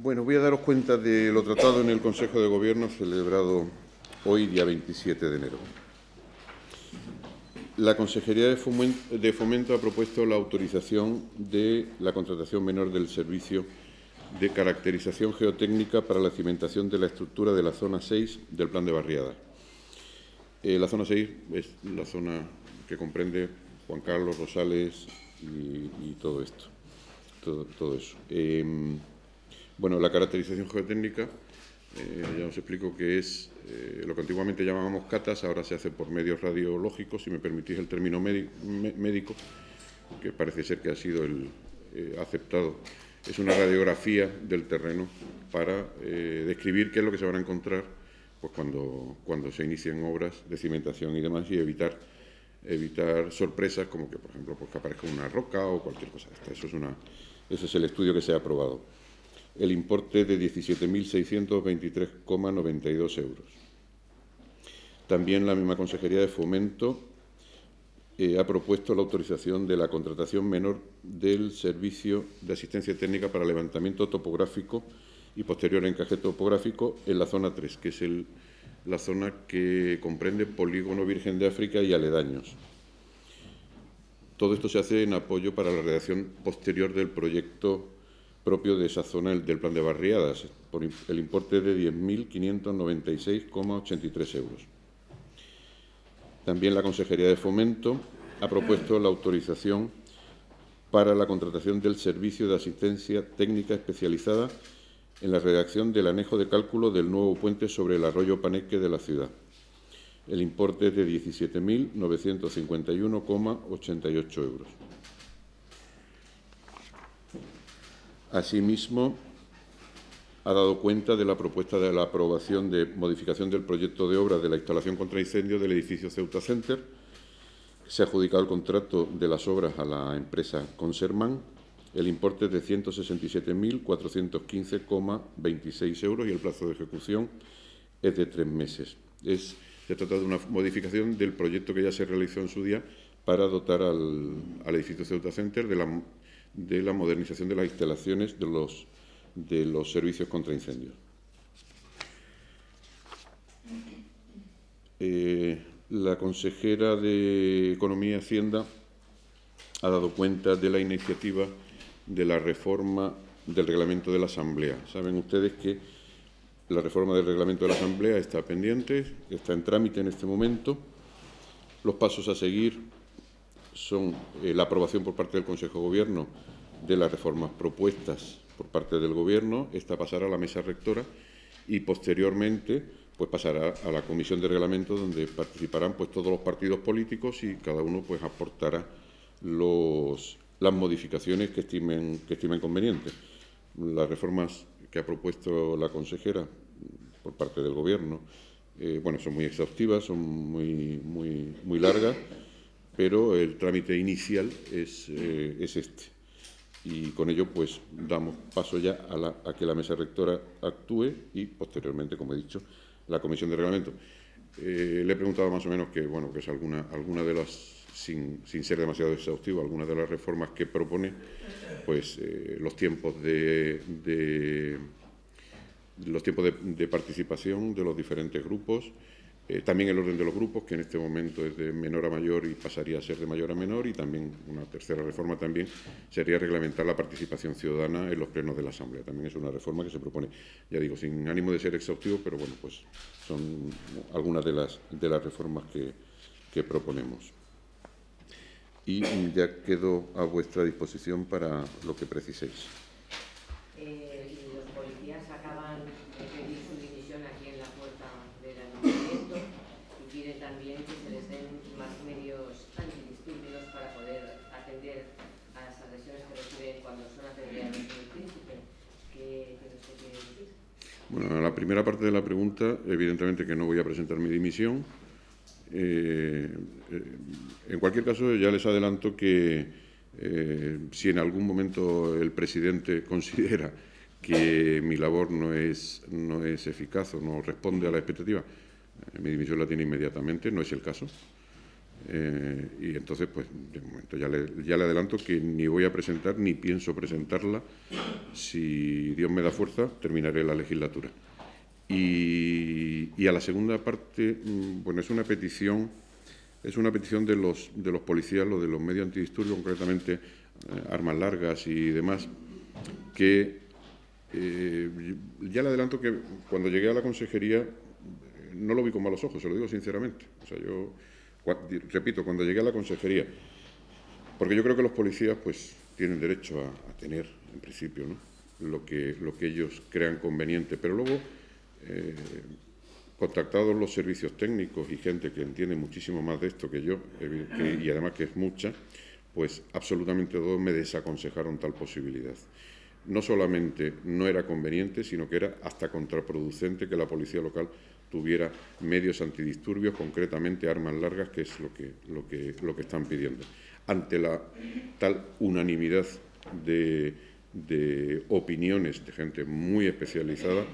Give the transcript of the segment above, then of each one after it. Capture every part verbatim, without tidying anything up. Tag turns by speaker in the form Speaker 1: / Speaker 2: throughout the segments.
Speaker 1: Bueno, voy a daros cuenta de lo tratado en el Consejo de Gobierno celebrado hoy, día veintisiete de enero. La Consejería de Fomento, de Fomento ha propuesto la autorización de la contratación menor del servicio de caracterización geotécnica para la cimentación de la estructura de la zona seis del Plan de Barriadas. Eh, la zona seis es la zona que comprende Juan Carlos, Rosales y, y todo esto, todo, todo eso. Eh, bueno, la caracterización geotécnica, eh, ya os explico que es eh, lo que antiguamente llamábamos catas, ahora se hace por medios radiológicos, si me permitís el término médico, que parece ser que ha sido el, eh, aceptado. Es una radiografía del terreno para eh, describir qué es lo que se van a encontrar pues, cuando, cuando se inicien obras de cimentación y demás, y evitar, evitar sorpresas como que, por ejemplo, pues, que aparezca una roca o cualquier cosa de esta. Eso es una, ese es el estudio que se ha aprobado. El importe de diecisiete mil seiscientos veintitrés coma noventa y dos euros. También la misma Consejería de Fomento eh, ha propuesto la autorización de la contratación menor del servicio de asistencia técnica para levantamiento topográfico y posterior encaje topográfico en la zona tres, que es el, la zona que comprende Polígono Virgen de África y aledaños. Todo esto se hace en apoyo para la redacción posterior del proyecto propio de esa zona del Plan de Barriadas, por el importe de diez mil quinientos noventa y seis coma ochenta y tres euros. También la Consejería de Fomento ha propuesto la autorización para la contratación del servicio de asistencia técnica especializada en la redacción del anejo de cálculo del nuevo puente sobre el arroyo Paneque de la ciudad. El importe es de diecisiete mil novecientos cincuenta y uno coma ochenta y ocho euros. Asimismo, ha dado cuenta de la propuesta de la aprobación de modificación del proyecto de obra de la instalación contra incendio del edificio Ceuta Center. Se ha adjudicado el contrato de las obras a la empresa Conserman. El importe es de ciento sesenta y siete mil cuatrocientos quince coma veintiséis euros y el plazo de ejecución es de tres meses. Es, se trata de una modificación del proyecto que ya se realizó en su día para dotar al, al edificio Ceuta Center de la, de la modernización de las instalaciones de los, de los servicios contra incendios. Eh, la consejera de Economía y Hacienda ha dado cuenta de la iniciativa de la reforma del reglamento de la Asamblea. Saben ustedes que la reforma del reglamento de la Asamblea está pendiente, está en trámite en este momento. Los pasos a seguir son eh, la aprobación por parte del Consejo de Gobierno de las reformas propuestas por parte del Gobierno. Esta pasará a la mesa rectora y posteriormente pues pasará a la Comisión de Reglamento, donde participarán pues todos los partidos políticos y cada uno pues aportará los, las modificaciones que estimen, que estimen convenientes. Las reformas que ha propuesto la consejera por parte del Gobierno, eh, bueno, son muy exhaustivas, son muy, muy, muy largas, pero el trámite inicial es, eh, es este. Y con ello, pues, damos paso ya a, la, a que la mesa rectora actúe y, posteriormente, como he dicho, la Comisión de Reglamento. Eh, le he preguntado más o menos que, bueno, que es alguna, alguna de las, sin, sin ser demasiado exhaustivo, algunas de las reformas que propone, pues, eh, los tiempos de, de los tiempos de, de participación de los diferentes grupos, eh, también el orden de los grupos, que en este momento es de menor a mayor y pasaría a ser de mayor a menor, y también una tercera reforma también sería reglamentar la participación ciudadana en los plenos de la Asamblea. También es una reforma que se propone, ya digo, sin ánimo de ser exhaustivo, pero bueno, pues son algunas de las, de las reformas que, que proponemos. Y ya quedo a vuestra disposición para lo que preciséis.
Speaker 2: Eh, los policías acaban de pedir su dimisión aquí en la puerta del ayuntamiento y piden también que se les den más medios antidisturbios para poder atender a las agresiones que reciben cuando son atendidos en el Príncipe. ¿Qué, qué usted quiere decir?
Speaker 1: Bueno, a la primera parte de la pregunta, evidentemente que no voy a presentar mi dimisión. Eh, eh, en cualquier caso, ya les adelanto que eh, si en algún momento el presidente considera que mi labor no es, no es eficaz o no responde a la expectativa, eh, mi dimisión la tiene inmediatamente, no es el caso. Eh, y entonces, pues, de momento ya le, ya le adelanto que ni voy a presentar ni pienso presentarla. Si Dios me da fuerza, terminaré la legislatura. Y, y a la segunda parte, bueno, es una petición, es una petición de los, de los policías, lo de los medios antidisturbios, concretamente eh, armas largas y demás, que eh, ya le adelanto que cuando llegué a la consejería no lo vi con malos ojos, se lo digo sinceramente. O sea, yo, repito, cuando llegué a la consejería, porque yo creo que los policías pues tienen derecho a, a tener, en principio, ¿no?, lo que, lo que ellos crean conveniente, pero luego, eh, contactados los servicios técnicos y gente que entiende muchísimo más de esto que yo, eh, que, y además que es mucha, pues absolutamente todos me desaconsejaron tal posibilidad. No solamente no era conveniente, sino que era hasta contraproducente que la policía local tuviera medios antidisturbios, concretamente armas largas, que es lo que, lo que, lo que están pidiendo. Ante la tal unanimidad de, de opiniones de gente muy especializada,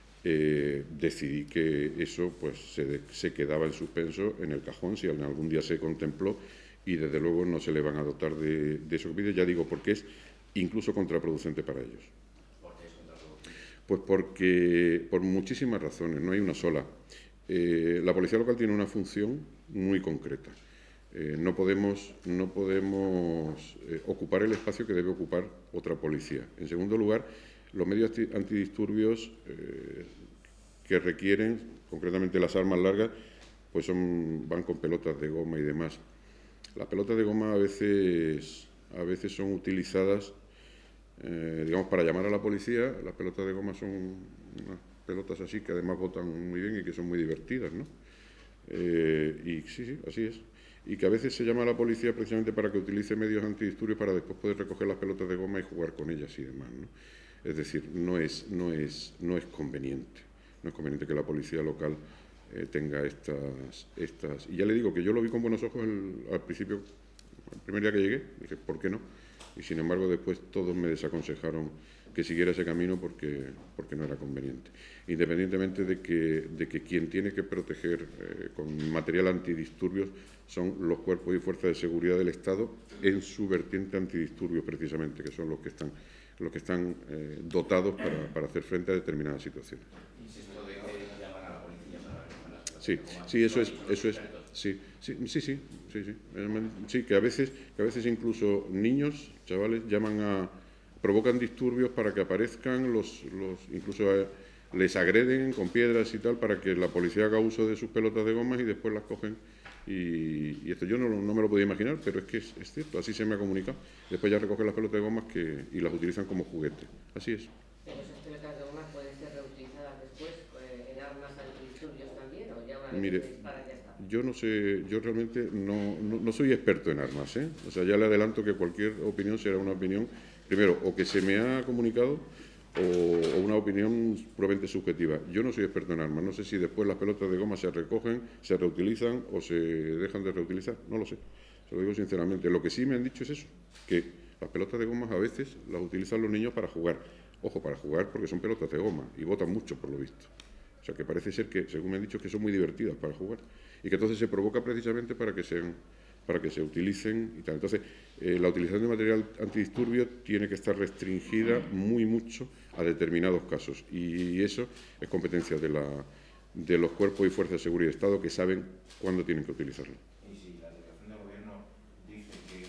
Speaker 1: eh, decidí que eso pues, se, de, se quedaba en suspenso en el cajón, si algún día se contempló, y desde luego no se le van a dotar de, de eso que pide, ya digo, porque es incluso contraproducente para ellos.
Speaker 3: ¿Por qué es contraproducente?
Speaker 1: Pues porque, por muchísimas razones, no hay una sola. Eh, la policía local tiene una función muy concreta. Eh, no podemos, no podemos eh, ocupar el espacio que debe ocupar otra policía. En segundo lugar, los medios antidisturbios eh, que requieren, concretamente las armas largas, pues son, van con pelotas de goma y demás. Las pelotas de goma a veces, a veces son utilizadas, eh, digamos, para llamar a la policía. Las pelotas de goma son unas pelotas así que además botan muy bien y que son muy divertidas, ¿no? Eh, y sí, sí, así es. Y que a veces se llama a la policía precisamente para que utilice medios antidisturbios para después poder recoger las pelotas de goma y jugar con ellas y demás, ¿no? Es decir, no es, no es, no es conveniente. No es conveniente que la policía local eh, tenga estas, estas... Y ya le digo que yo lo vi con buenos ojos el, al principio, el primer día que llegué, dije, ¿por qué no? Y sin embargo después todos me desaconsejaron que siguiera ese camino porque, porque no era conveniente. Independientemente de que, de que quien tiene que proteger eh, con material antidisturbios son los cuerpos y fuerzas de seguridad del Estado en su vertiente antidisturbios precisamente, que son los que están, los que están eh, dotados para, para hacer frente a determinadas situaciones.
Speaker 3: Insisto de que llaman a la policía para recoger las pelotas.
Speaker 1: Sí, sí, eso es, eso es, sí, sí, sí, sí, sí, sí, sí, que a veces, que a veces incluso niños, chavales, llaman a, provocan disturbios para que aparezcan los, los incluso a, les agreden con piedras y tal para que la policía haga uso de sus pelotas de gomas y después las cogen. Y, y esto yo no, no me lo podía imaginar, pero es que es, es cierto, así se me ha comunicado. Después ya recogen las pelotas de gomas que, y las utilizan como juguete. Así es.
Speaker 2: ¿Pero esas pelotas de gomas pueden ser reutilizadas después eh, en armas antidisturbios también o ya una vez
Speaker 1: Mire,
Speaker 2: que se disparan ya está?
Speaker 1: Yo no sé, yo realmente no, no, no soy experto en armas, ¿eh? O sea, ya le adelanto que cualquier opinión será una opinión, primero, o que se me ha comunicado o, o una opinión puramente subjetiva. Yo no soy experto en armas, no sé si después las pelotas de goma se recogen, se reutilizan o se dejan de reutilizar, no lo sé, se lo digo sinceramente. Lo que sí me han dicho es eso, que las pelotas de goma a veces las utilizan los niños para jugar. Ojo, para jugar porque son pelotas de goma y botan mucho por lo visto. O sea, que parece ser que, según me han dicho, que son muy divertidas para jugar y que entonces se provoca precisamente para que sean, para que se utilicen y tal. Entonces, eh, la utilización de material antidisturbio tiene que estar restringida muy mucho a determinados casos y eso es competencia de, la, de los cuerpos y fuerzas de seguridad de Estado que saben cuándo tienen que utilizarlo.
Speaker 3: Y si la declaración del Gobierno dice que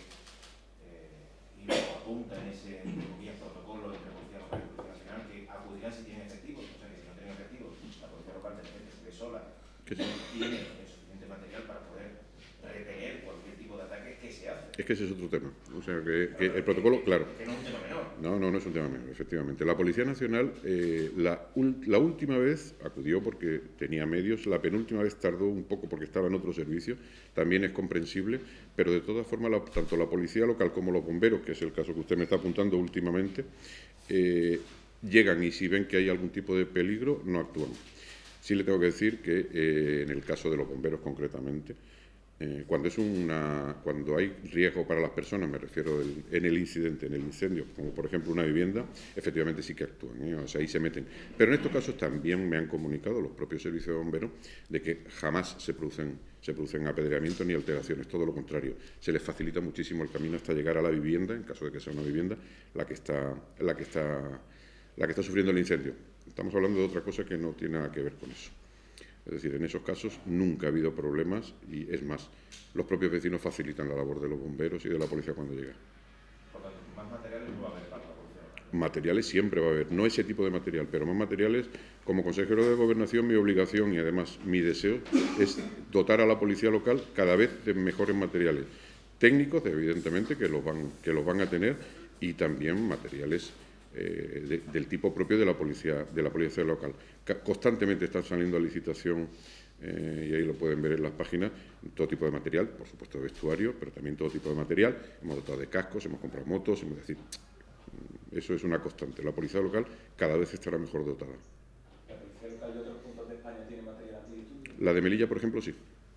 Speaker 3: eh, y lo apunta en ese protocolo entre Policía Local y Policía Nacional que acudirán si tienen efectivos, o sea que si no tienen efectivos, la Policía Local de repente se ve sola,
Speaker 1: ¿Qué sí?
Speaker 3: tiene el suficiente material para poder repeler cualquier tipo de ataque que se hace.
Speaker 1: Es que ese es otro tema. O sea, que, que el protocolo, claro.
Speaker 3: Que no es un tema menor.
Speaker 1: No, no, no es un tema menor, efectivamente. La Policía Nacional, eh, la, la última vez acudió porque tenía medios, la penúltima vez tardó un poco porque estaba en otro servicio, también es comprensible, pero de todas formas, la, tanto la Policía Local como los bomberos, que es el caso que usted me está apuntando últimamente, eh, llegan y si ven que hay algún tipo de peligro, no actúan. Sí le tengo que decir que eh, en el caso de los bomberos concretamente, Eh, cuando, es una, cuando hay riesgo para las personas, me refiero el, en el incidente, en el incendio, como por ejemplo una vivienda, efectivamente sí que actúan, ¿eh? O sea, ahí se meten. Pero en estos casos también me han comunicado los propios servicios de bomberos de que jamás se producen, se producen apedreamientos ni alteraciones, todo lo contrario. Se les facilita muchísimo el camino hasta llegar a la vivienda, en caso de que sea una vivienda, la que está, la que está, la que está sufriendo el incendio. Estamos hablando de otra cosa que no tiene nada que ver con eso. Es decir, en esos casos nunca ha habido problemas y, es más, los propios vecinos facilitan la labor de los bomberos y de la policía cuando llega.
Speaker 3: Por tanto, más materiales no va a haber para la policía local.
Speaker 1: Materiales siempre va a haber, no ese tipo de material, pero más materiales. Como consejero de Gobernación, mi obligación y además mi deseo es dotar a la policía local cada vez de mejores materiales técnicos, evidentemente, que los van, que los van a tener, y también materiales Eh, de, del tipo propio de la policía de la policía local. Constantemente están saliendo a licitación, eh, y ahí lo pueden ver en las páginas, todo tipo de material, por supuesto de vestuario, pero también todo tipo de material. Hemos dotado de cascos, hemos comprado motos, hemos decir, eso es una constante. La policía local cada vez estará mejor dotada.
Speaker 4: ¿La policía local de otros puntos de España tiene material antidisturbios?
Speaker 1: La de Melilla, por ejemplo, sí.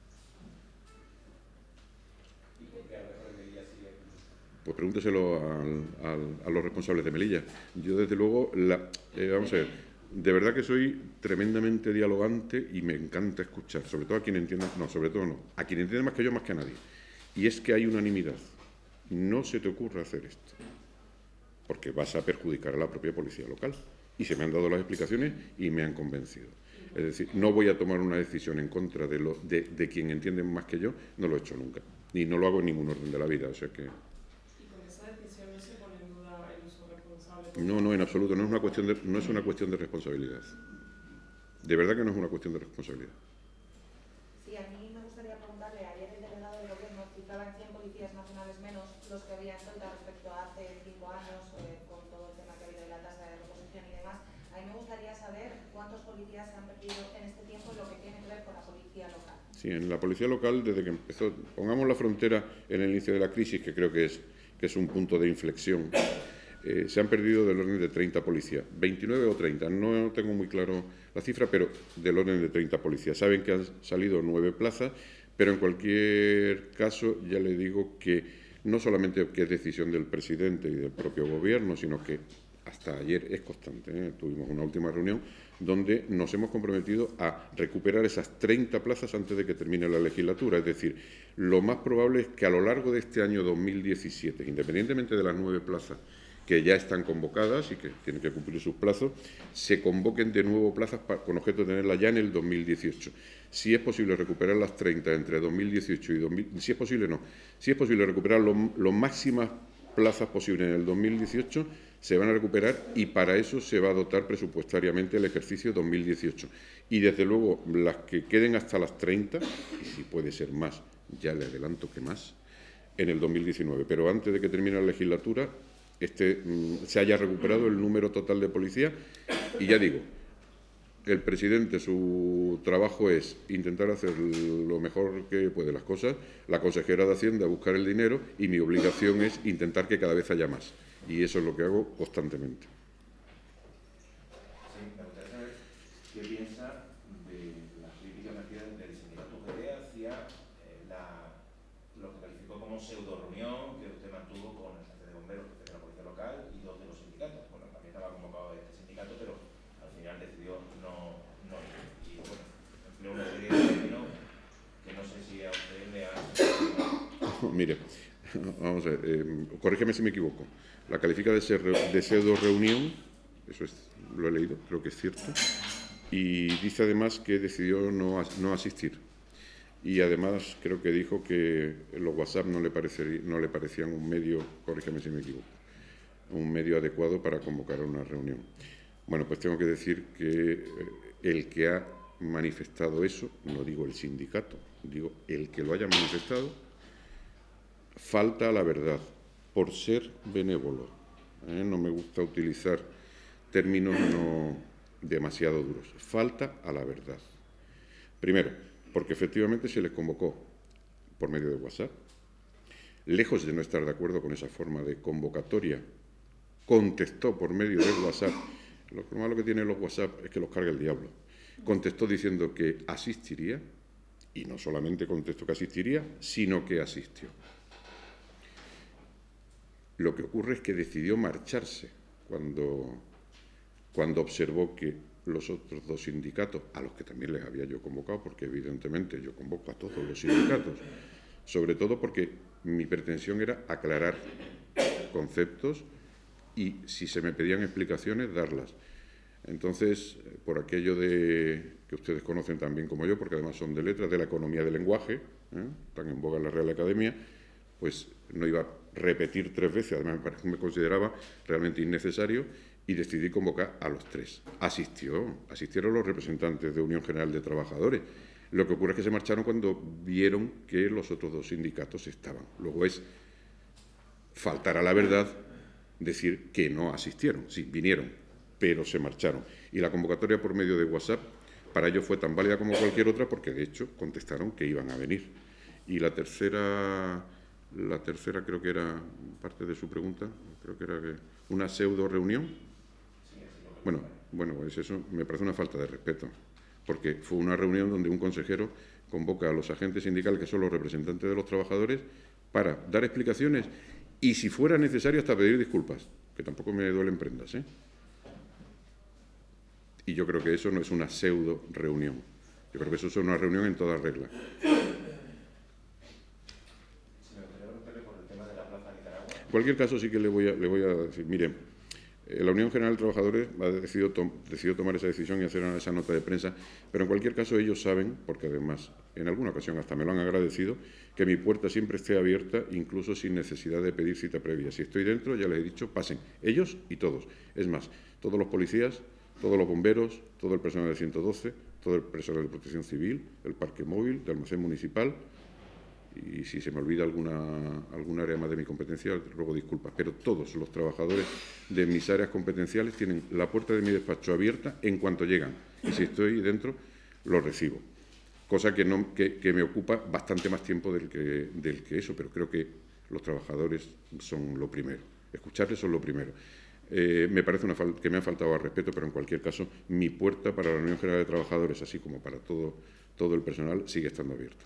Speaker 1: Pues pregúnteselo al, al, a los responsables de Melilla. Yo, desde luego, la, eh, vamos a ver, de verdad que soy tremendamente dialogante y me encanta escuchar, sobre todo a quien entiende, no, sobre todo no, a quien entiende más que yo, más que a nadie. Y es que hay unanimidad. No se te ocurra hacer esto, porque vas a perjudicar a la propia policía local. Y se me han dado las explicaciones y me han convencido. Es decir, no voy a tomar una decisión en contra de, lo, de, de quien entiende más que yo, no lo he hecho nunca. Y no lo hago en ningún orden de la vida, o sea que... No, no, en absoluto, no es una cuestión de, no es una cuestión de responsabilidad. De verdad que no es una cuestión de responsabilidad.
Speaker 5: Sí, a mí me gustaría preguntarle, ayer el delegado del Gobierno citaba cien policías nacionales menos los que había en Ceuta respecto a hace cinco años, eh, con todo el tema que ha habido de la tasa de reposición y demás. A mí me gustaría saber cuántos policías se han perdido en este tiempo en lo que tiene que ver con la policía local.
Speaker 1: Sí, en la policía local, desde que empezó, pongamos la frontera en el inicio de la crisis, que creo que es, que es un punto de inflexión. Eh, se han perdido del orden de treinta policías, veintinueve o treinta, no tengo muy claro la cifra, pero del orden de treinta policías. Saben que han salido nueve plazas, pero en cualquier caso ya le digo que no solamente que es decisión del presidente y del propio gobierno, sino que hasta ayer es constante, ¿eh? Tuvimos una última reunión donde nos hemos comprometido a recuperar esas treinta plazas antes de que termine la legislatura. Es decir, lo más probable es que a lo largo de este año dos mil diecisiete, independientemente de las nueve plazas que ya están convocadas y que tienen que cumplir sus plazos, se convoquen de nuevo plazas para, con objeto de tenerlas ya en el dos mil dieciocho. Si es posible recuperar las treinta entre dos mil dieciocho y dos mil... Si es posible, no. Si es posible recuperar lo, lo máximas plazas posibles en el dos mil dieciocho, se van a recuperar, y para eso se va a dotar presupuestariamente el ejercicio dos mil dieciocho. Y, desde luego, las que queden hasta las treinta, y si puede ser más, ya le adelanto que más, en el dos mil diecinueve. Pero antes de que termine la legislatura, Este, se haya recuperado el número total de policía. Y ya digo, el presidente, su trabajo es intentar hacer lo mejor que puede las cosas, la consejera de Hacienda buscar el dinero, y mi obligación es intentar que cada vez haya más, y eso es lo que hago constantemente.
Speaker 3: Sí, me gustaría saber qué piensa de las críticas del sindicato U G T hacia eh, la, lo que calificó como pseudo reunión que usted mantuvo con el jefe de bomberos, jefe de la policía local y dos de los sindicatos. Bueno, también estaba convocado este sindicato, pero al final decidió no, no ir. Y bueno, empleó una serie de términos que no sé si a usted le ha...
Speaker 1: Mire, vamos a ver, eh, corrígeme si me equivoco. La califica de, ser, de pseudo reunión, eso es, lo he leído, creo que es cierto, y dice además que decidió no, no asistir. Y además creo que dijo que los WhatsApp no le, parecería, no le parecían un medio, corrígeme si me equivoco, un medio adecuado para convocar a una reunión. Bueno, pues tengo que decir que el que ha manifestado eso, no digo el sindicato, digo el que lo haya manifestado, falta a la verdad, por ser benévolo. ¿eh? No me gusta utilizar términos no demasiado duros. Falta a la verdad. Primero, porque efectivamente se les convocó por medio de WhatsApp. Lejos de no estar de acuerdo con esa forma de convocatoria, contestó por medio del WhatsApp. Lo malo que tienen los WhatsApp es que los carga el diablo. Contestó diciendo que asistiría y no solamente contestó que asistiría, sino que asistió. Lo que ocurre es que decidió marcharse cuando, cuando observó que los otros dos sindicatos, a los que también les había yo convocado, porque evidentemente yo convoco a todos los sindicatos, sobre todo porque mi pretensión era aclarar conceptos y, si se me pedían explicaciones, darlas. Entonces, por aquello de que ustedes conocen tan bien como yo, porque además son de letras, de la economía del lenguaje, ¿eh? Tan en boga en la Real Academia, pues no iba a repetir tres veces, además me consideraba realmente innecesario, y decidí convocar a los tres. Asistió, asistieron los representantes de Unión General de Trabajadores. Lo que ocurre es que se marcharon cuando vieron que los otros dos sindicatos estaban. Luego es faltar a la verdad decir que no asistieron. Sí, vinieron, pero se marcharon. Y la convocatoria por medio de WhatsApp para ellos fue tan válida como cualquier otra, porque de hecho contestaron que iban a venir. Y la tercera, la tercera creo que era parte de su pregunta, creo que era que una pseudo reunión. Bueno, bueno, pues eso me parece una falta de respeto, porque fue una reunión donde un consejero convoca a los agentes sindicales, que son los representantes de los trabajadores, para dar explicaciones y, si fuera necesario, hasta pedir disculpas, que tampoco me duelen prendas, ¿eh? Y yo creo que eso no es una pseudo reunión. Yo creo que eso es una reunión en toda regla. En cualquier caso, sí que le voy a, le voy a decir, mire, la Unión General de Trabajadores ha decidido, to decidido tomar esa decisión y hacer esa nota de prensa, pero en cualquier caso ellos saben, porque además en alguna ocasión hasta me lo han agradecido, que mi puerta siempre esté abierta, incluso sin necesidad de pedir cita previa. Si estoy dentro, ya les he dicho, pasen, ellos y todos. Es más, todos los policías, todos los bomberos, todo el personal de ciento doce, todo el personal de protección civil, el parque móvil, del almacén municipal. Y si se me olvida alguna, algún área más de mi competencia, ruego disculpas, pero todos los trabajadores de mis áreas competenciales tienen la puerta de mi despacho abierta en cuanto llegan. Y si estoy dentro, lo recibo. Cosa que, no, que, que me ocupa bastante más tiempo del que, del que eso, pero creo que los trabajadores son lo primero. Escucharles son lo primero. Eh, me parece una que me ha faltado al respeto, pero en cualquier caso, mi puerta para la Unión General de Trabajadores, así como para todo, todo el personal, sigue estando abierta.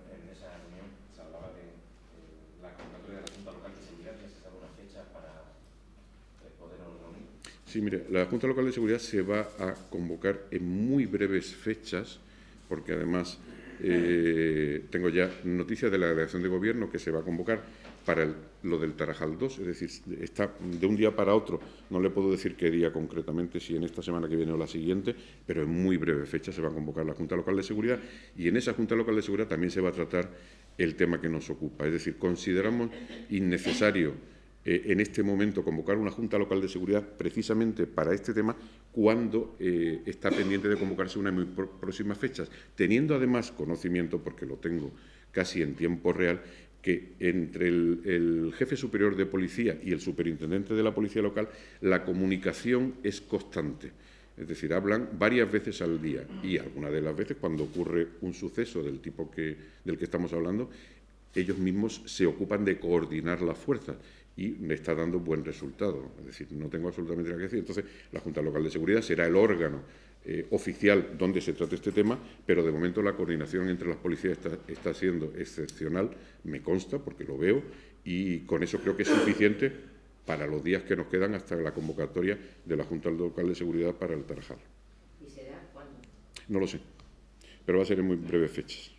Speaker 1: Sí, mire, la Junta Local de Seguridad se va a convocar en muy breves fechas, porque además eh, tengo ya noticias de la delegación de gobierno que se va a convocar para el, lo del Tarajal dos, es decir, está de un día para otro, no le puedo decir qué día concretamente, si en esta semana que viene o la siguiente, pero en muy breve fecha se va a convocar la Junta Local de Seguridad, y en esa Junta Local de Seguridad también se va a tratar el tema que nos ocupa. Es decir, consideramos innecesario Eh, en este momento convocar una Junta Local de Seguridad precisamente para este tema, cuando eh, está pendiente de convocarse una en muy próximas fechas, teniendo además conocimiento, porque lo tengo casi en tiempo real, que entre el, el jefe superior de policía y el superintendente de la policía local la comunicación es constante. Es decir, hablan varias veces al día, y algunas de las veces, cuando ocurre un suceso del tipo que, del que estamos hablando, ellos mismos se ocupan de coordinar las fuerzas, y me está dando buen resultado. Es decir, no tengo absolutamente nada que decir. Entonces, la Junta Local de Seguridad será el órgano eh, oficial donde se trate este tema, pero de momento la coordinación entre las policías está, está siendo excepcional, me consta, porque lo veo, y con eso creo que es suficiente para los días que nos quedan hasta la convocatoria de la Junta Local de Seguridad para el Tarajal.
Speaker 2: ¿Y será cuándo?
Speaker 1: No lo sé, pero va a ser en muy breves fechas.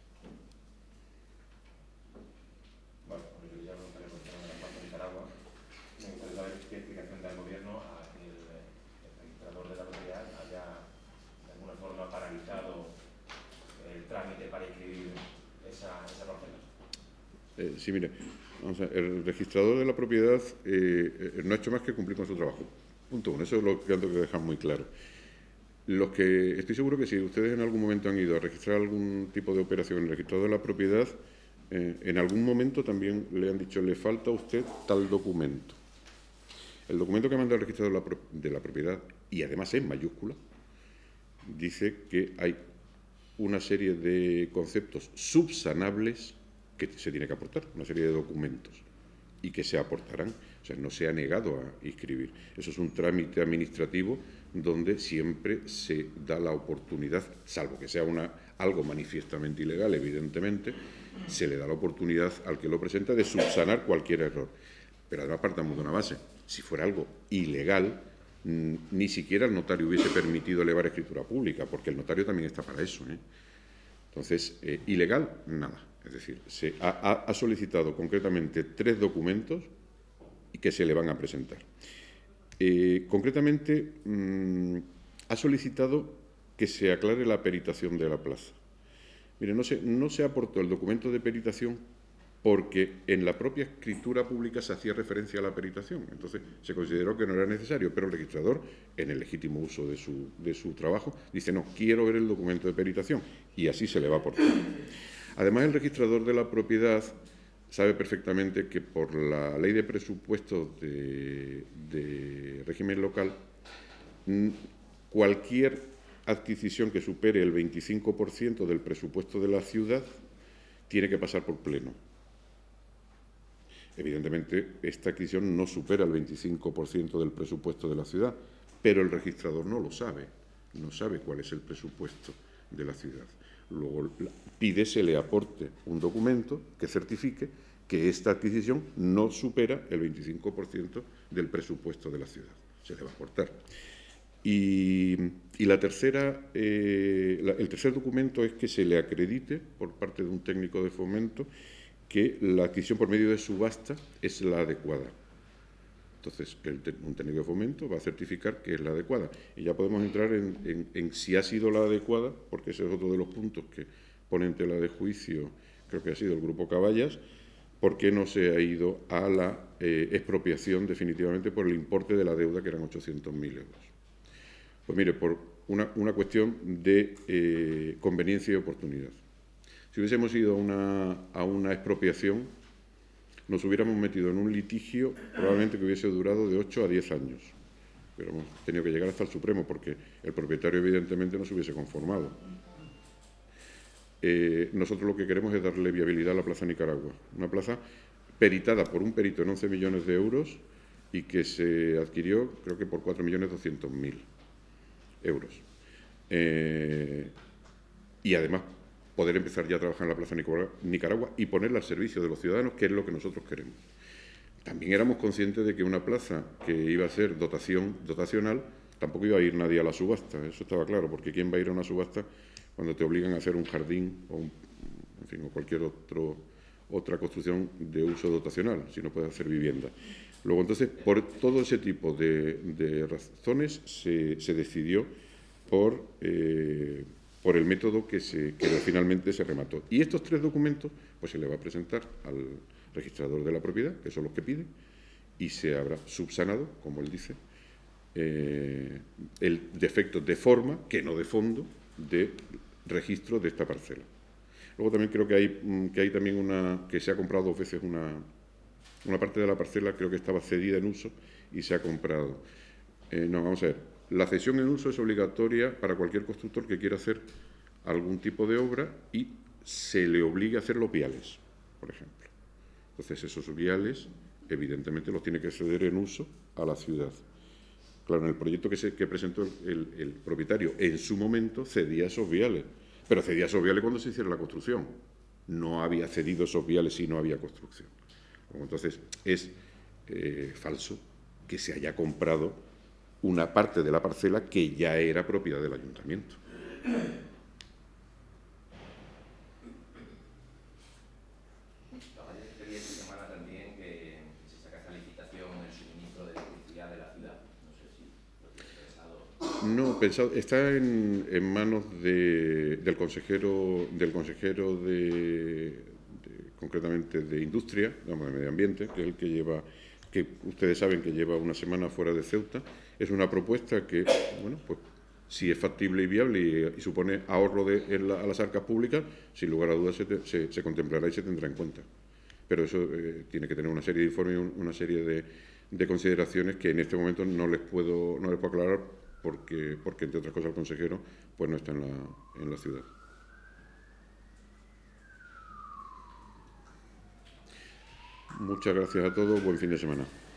Speaker 1: Eh, sí, mire, vamos a ver, el registrador de la propiedad eh, eh, no ha hecho más que cumplir con su trabajo. Punto uno. Eso es lo que tengo que dejar muy claro. Los que estoy seguro que si ustedes en algún momento han ido a registrar algún tipo de operación en el registrador de la propiedad, eh, en algún momento también le han dicho, le falta a usted tal documento. El documento que manda el registrador de la, pro de la propiedad, y además en mayúscula, dice que hay una serie de conceptos subsanables que se tiene que aportar, una serie de documentos. y que se aportarán. O sea, no se ha negado a inscribir. Eso es un trámite administrativo donde siempre se da la oportunidad, salvo que sea una, algo manifiestamente ilegal, evidentemente, se le da la oportunidad al que lo presenta de subsanar cualquier error. Pero además partamos de una base. Si fuera algo ilegal, ni siquiera el notario hubiese permitido elevar escritura pública, porque el notario también está para eso, ¿eh? Entonces, eh, ilegal, nada. Es decir, se ha, ha solicitado concretamente tres documentos y que se le van a presentar. Eh, concretamente, mmm, ha solicitado que se aclare la peritación de la plaza. Mire, no se, no se aportó el documento de peritación porque en la propia escritura pública se hacía referencia a la peritación. Entonces, se consideró que no era necesario, pero el registrador, en el legítimo uso de su, de su trabajo, dice, no, quiero ver el documento de peritación, y así se le va a aportar. Además, el registrador de la propiedad sabe perfectamente que por la ley de presupuestos de, de régimen local, cualquier adquisición que supere el veinticinco por ciento del presupuesto de la ciudad tiene que pasar por pleno. Evidentemente, esta adquisición no supera el veinticinco por ciento del presupuesto de la ciudad, pero el registrador no lo sabe, no sabe cuál es el presupuesto de la ciudad. Luego pide se le aporte un documento que certifique que esta adquisición no supera el veinticinco por ciento del presupuesto de la ciudad. Se le va a aportar. Y, y la tercera, eh, la, el tercer documento es que se le acredite por parte de un técnico de fomento que la adquisición por medio de subasta es la adecuada. Entonces, el, un técnico de fomento va a certificar que es la adecuada. Y ya podemos entrar en, en, en si ha sido la adecuada, porque ese es otro de los puntos que pone en tela de juicio, creo que ha sido el Grupo Caballas, por qué no se ha ido a la eh, expropiación definitivamente por el importe de la deuda, que eran ochocientos mil euros. Pues mire, por una, una cuestión de eh, conveniencia y oportunidad. Si hubiésemos ido a una, a una expropiación, nos hubiéramos metido en un litigio probablemente que hubiese durado de ocho a diez años. Hubiéramos tenido que llegar hasta el Supremo porque el propietario evidentemente no se hubiese conformado. Eh, nosotros lo que queremos es darle viabilidad a la Plaza Nicaragua. Una plaza peritada por un perito en once millones de euros y que se adquirió, creo que por cuatro millones doscientos mil euros. Eh, y además poder empezar ya a trabajar en la Plaza Nicaragua y ponerla al servicio de los ciudadanos, que es lo que nosotros queremos. También éramos conscientes de que una plaza que iba a ser dotación, dotacional, tampoco iba a ir nadie a la subasta, eso estaba claro, porque ¿quién va a ir a una subasta cuando te obligan a hacer un jardín o, un, en fin, o cualquier otro, otra construcción de uso dotacional, si no puedes hacer vivienda? Luego, entonces, por todo ese tipo de, de razones se, se decidió por... Eh, por el método que, se, que finalmente se remató. Y estos tres documentos pues se le va a presentar al registrador de la propiedad, que son los que pide, y se habrá subsanado, como él dice, eh, el defecto de forma, que no de fondo, de registro de esta parcela. Luego también creo que hay, que hay también una, que se ha comprado dos veces una, una parte de la parcela, creo que estaba cedida en uso y se ha comprado. Eh, no, vamos a ver. La cesión en uso es obligatoria para cualquier constructor que quiera hacer algún tipo de obra y se le obliga a hacer los viales, por ejemplo. Entonces, esos viales, evidentemente, los tiene que ceder en uso a la ciudad. Claro, en el proyecto que, se, que presentó el, el, el propietario, en su momento cedía esos viales, pero cedía esos viales cuando se hiciera la construcción. No había cedido esos viales si no había construcción. Entonces, es eh, falso que se haya comprado una parte de la parcela que ya era propiedad del ayuntamiento.
Speaker 3: Caballo, yo quería esta semana también que se saca esta licitación el suministro de electricidad de la ciudad. No sé si lo tienes pensado.
Speaker 1: No, pensado, está en, en manos de, del consejero, del consejero de, de, concretamente de Industria, digamos, de Medio Ambiente, que es el que lleva, que ustedes saben que lleva una semana fuera de Ceuta. Es una propuesta que, bueno, pues si es factible y viable y, y supone ahorro de, en la, a las arcas públicas, sin lugar a dudas se, te, se, se contemplará y se tendrá en cuenta. Pero eso eh, tiene que tener una serie de informes y una serie de, de consideraciones que en este momento no les puedo, no les puedo aclarar porque, porque, entre otras cosas, el consejero pues no está en la, en la ciudad. Muchas gracias a todos. Buen fin de semana.